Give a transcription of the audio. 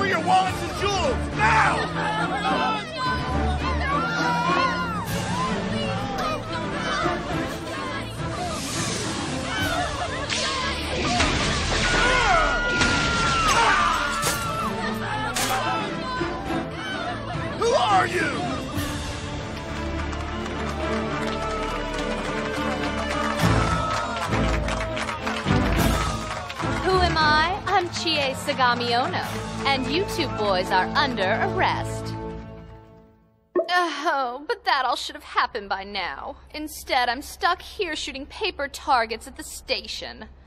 over your wallets and jewels! Now! Who are you? Who am I? I'm Chie Sagamiono, and you two boys are under arrest. Oh, but that all should have happened by now. Instead, I'm stuck here shooting paper targets at the station.